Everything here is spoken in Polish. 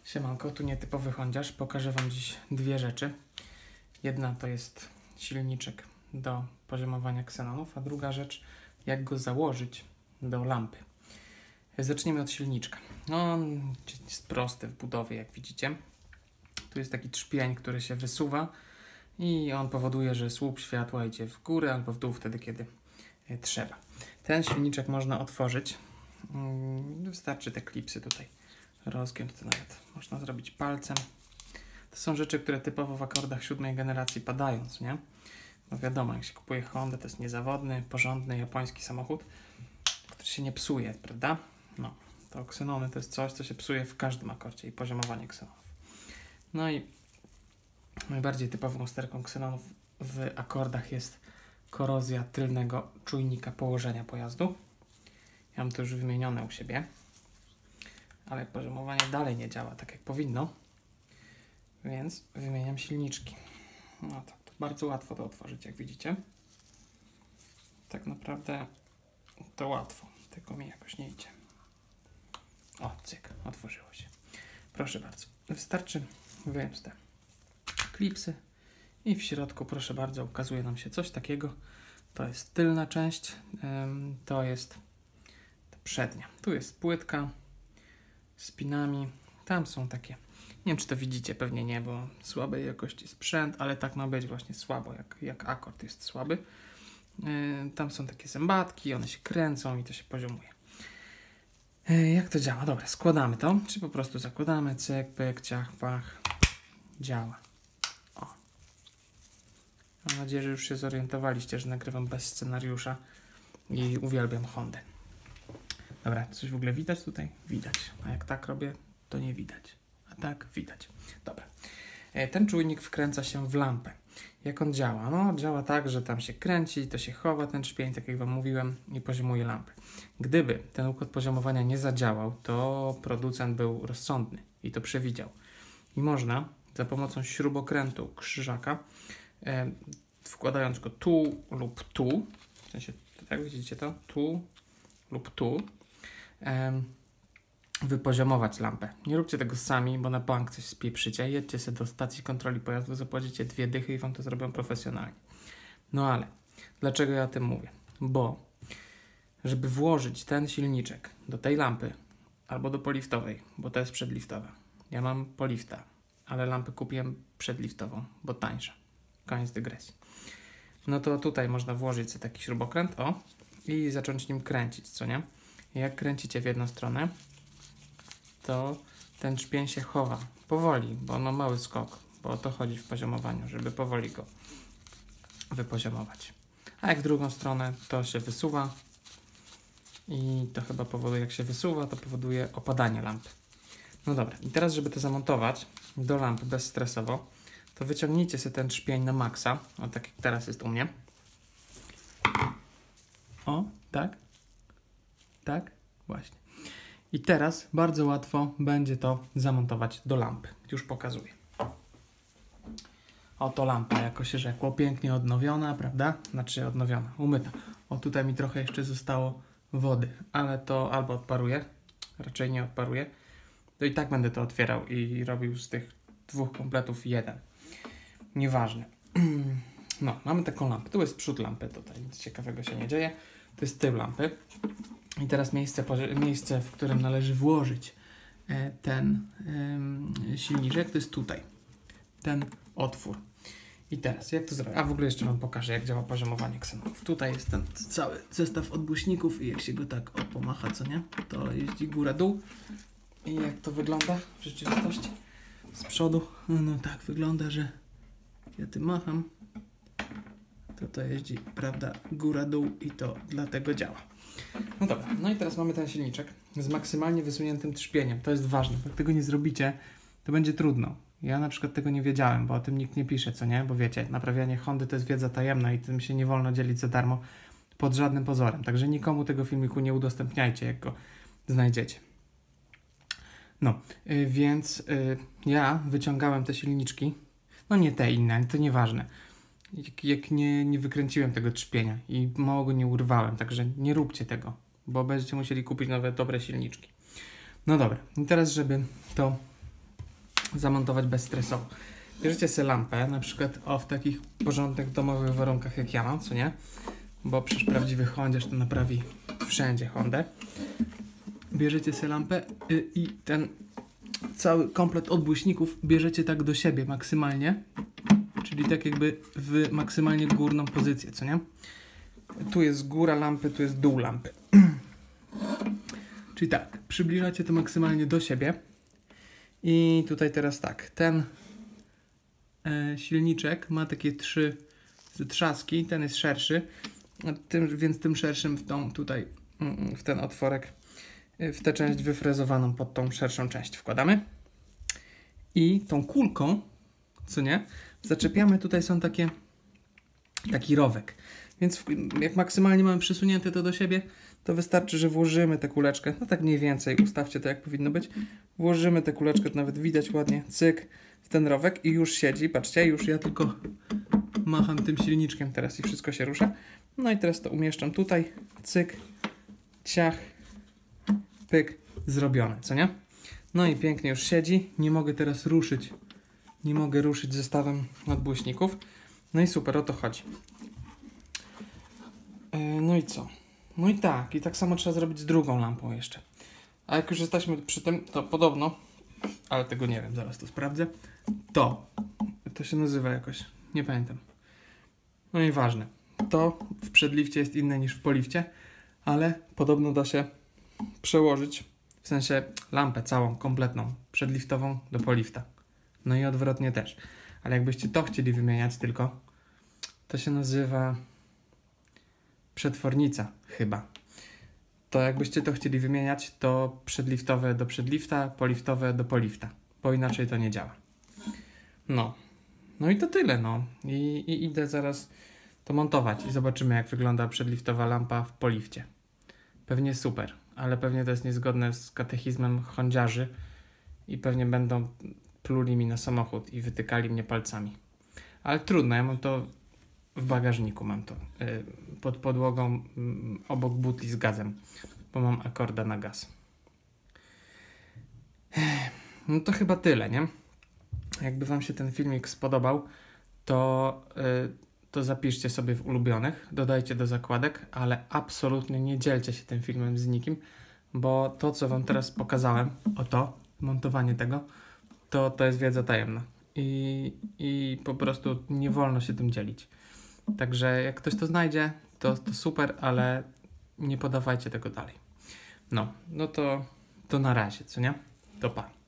Siemanko, tu nietypowy Hondziarz. Pokażę Wam dziś dwie rzeczy. Jedna to jest silniczek do poziomowania ksenonów, a druga rzecz, jak go założyć do lampy. Zacznijmy od silniczka. On jest prosty w budowie, jak widzicie. Tu jest taki trzpień, który się wysuwa i on powoduje, że słup światła idzie w górę albo w dół wtedy, kiedy trzeba. Ten silniczek można otworzyć. Wystarczy te klipsy tutaj rozgiąć, to nawet można zrobić palcem. To są rzeczy, które typowo w akordach 7. generacji padają, nie? No wiadomo, jak się kupuje Hondę, to jest niezawodny, porządny japoński samochód, który się nie psuje, prawda? No, to ksenony to jest coś, co się psuje w każdym akordzie i poziomowanie ksenonów. No i najbardziej typową usterką ksenonów w akordach jest korozja tylnego czujnika położenia pojazdu. Ja mam to już wymienione u siebie, ale poziomowanie dalej nie działa tak jak powinno, więc wymieniam silniczki. No tak, to bardzo łatwo to otworzyć, jak widzicie. Tak naprawdę to łatwo, tylko mi jakoś nie idzie. O, cyk, otworzyło się. Proszę bardzo, wystarczy wyjąć te klipsy i w środku, proszę bardzo, ukazuje nam się coś takiego. To jest tylna część, to jest przednia. Tu jest płytka z pinami. Tam są takie, nie wiem czy to widzicie, pewnie nie, bo słabej jakości sprzęt, ale tak ma być właśnie słabo, jak akord jest słaby. Tam są takie zębatki, one się kręcą i to się poziomuje. Jak to działa? Dobra, składamy to, czy po prostu zakładamy, cyk, pyk, ciach, pach, działa. O. Mam nadzieję, że już się zorientowaliście, że nagrywam bez scenariusza i uwielbiam Hondę. Dobra, coś w ogóle widać tutaj? Widać. A jak tak robię, to nie widać. A tak widać. Dobra. Ten czujnik wkręca się w lampę. Jak on działa? No, działa tak, że tam się kręci, to się chowa ten trzpień, tak jak Wam mówiłem, i poziomuje lampę. Gdyby ten układ poziomowania nie zadziałał, to producent był rozsądny i to przewidział. I można za pomocą śrubokrętu krzyżaka, wkładając go tu lub tu, w sensie, tak widzicie to? Tu lub tu, wypoziomować lampę. Nie róbcie tego sami, bo na bank coś spieprzycie. Jedźcie sobie do stacji kontroli pojazdu, zapłacicie 2 dychy i Wam to zrobią profesjonalnie. No ale, dlaczego ja o tym mówię? Bo, żeby włożyć ten silniczek do tej lampy, albo do poliftowej, bo to jest przedliftowa. Ja mam polifta, ale lampę kupiłem przedliftową, bo tańsza. Koniec dygresji. No to tutaj można włożyć sobie taki śrubokręt, o, i zacząć nim kręcić, co nie? I jak kręcicie w jedną stronę, to ten trzpień się chowa powoli, bo on ma mały skok, bo o to chodzi w poziomowaniu, żeby powoli go wypoziomować. A jak w drugą stronę, to się wysuwa i to chyba powoduje, jak się wysuwa, to powoduje opadanie lampy. No dobra, i teraz, żeby to zamontować do lampy bezstresowo, to wyciągnijcie sobie ten trzpień na maksa, o tak jak teraz jest u mnie. O, tak? Tak? Właśnie. I teraz bardzo łatwo będzie to zamontować do lampy. Już pokazuję. Oto lampa, jako się rzekło, pięknie odnowiona, prawda? Znaczy odnowiona, umyta. O, tutaj mi trochę jeszcze zostało wody, ale to albo odparuje, raczej nie odparuje. To i tak będę to otwierał i robił z tych 2 kompletów jeden. Nieważne. No, mamy taką lampę. Tu jest przód lampy, tutaj nic ciekawego się nie dzieje. To jest tył lampy. I teraz miejsce, w którym należy włożyć ten silniczek, to jest tutaj. Ten otwór. I teraz, jak to zrobić? A w ogóle jeszcze Wam pokażę, jak działa poziomowanie ksenonów. Tutaj jest ten cały zestaw odbłyśników i jak się go tak pomacha, co nie? To jeździ góra-dół. I jak to wygląda w rzeczywistości? Z przodu, no tak wygląda, że ja tym macham. To jeździ, prawda, góra-dół i to dlatego działa. No dobra, no i teraz mamy ten silniczek z maksymalnie wysuniętym trzpieniem. To jest ważne, jak tego nie zrobicie, to będzie trudno. Ja na przykład tego nie wiedziałem, bo o tym nikt nie pisze, co nie? Bo wiecie, naprawianie Hondy to jest wiedza tajemna i tym się nie wolno dzielić za darmo pod żadnym pozorem. Także nikomu tego filmiku nie udostępniajcie, jak go znajdziecie. No, więc ja wyciągałem te silniczki, no nie te inne, to nieważne. Jak nie wykręciłem tego trzpienia i mało go nie urwałem, także nie róbcie tego, bo będziecie musieli kupić nowe, dobre silniczki. No dobra, i teraz żeby to zamontować bezstresowo. Bierzecie sobie lampę, na przykład w takich porządnych domowych warunkach jak ja mam, co nie? Bo przecież prawdziwy hondziarz to naprawi wszędzie Hondę. Bierzecie sobie lampę i ten cały komplet odbłyśników bierzecie tak do siebie maksymalnie, czyli tak jakby w maksymalnie górną pozycję, co nie? Tu jest góra lampy, tu jest dół lampy. Czyli tak, przybliżacie to maksymalnie do siebie i tutaj teraz tak, ten silniczek ma takie 3 trzaski, ten jest szerszy, więc tym szerszym w ten otworek, w tę część wyfrezowaną pod tą szerszą część wkładamy i tą kulką, co nie, zaczepiamy, tutaj są taki rowek, więc jak maksymalnie mamy przysunięte to do siebie, to wystarczy, że włożymy tę kuleczkę, no tak mniej więcej, ustawcie to jak powinno być, włożymy tę kuleczkę, to nawet widać ładnie, cyk, w ten rowek i już siedzi, patrzcie, już ja tylko macham tym silniczkiem teraz i wszystko się rusza. No i teraz to umieszczam tutaj, cyk, ciach, pyk, zrobione, co nie? No i pięknie już siedzi, nie mogę teraz ruszyć zestawem nadbłyśników. No i super, o to chodzi. No i co? No i tak samo trzeba zrobić z drugą lampą jeszcze. A jak już jesteśmy przy tym, to podobno, ale tego nie wiem, zaraz to sprawdzę, to się nazywa jakoś, nie pamiętam. No i ważne, to w przedlifcie jest inne niż w polifcie, ale podobno da się przełożyć, w sensie lampę całą, kompletną, przedliftową do polifta. No i odwrotnie też. Ale jakbyście to chcieli wymieniać tylko, to się nazywa przetwornica chyba. To jakbyście to chcieli wymieniać, to przedliftowe do przedlifta, poliftowe do polifta, bo inaczej to nie działa. No i to tyle, no. I idę zaraz to montować i zobaczymy, jak wygląda przedliftowa lampa w polifcie. Pewnie super, ale pewnie to jest niezgodne z katechizmem hondziarzy i pewnie będą pluli mi na samochód i wytykali mnie palcami. Ale trudno, ja mam to w bagażniku, mam to pod podłogą obok butli z gazem, bo mam akorda na gaz. No to chyba tyle, nie? Jakby wam się ten filmik spodobał, to zapiszcie sobie w ulubionych, dodajcie do zakładek, ale absolutnie nie dzielcie się tym filmem z nikim, bo to, co wam teraz pokazałem, montowanie tego, to jest wiedza tajemna i po prostu nie wolno się tym dzielić. Także jak ktoś to znajdzie, to super, ale nie podawajcie tego dalej. No to na razie, co nie? To pa.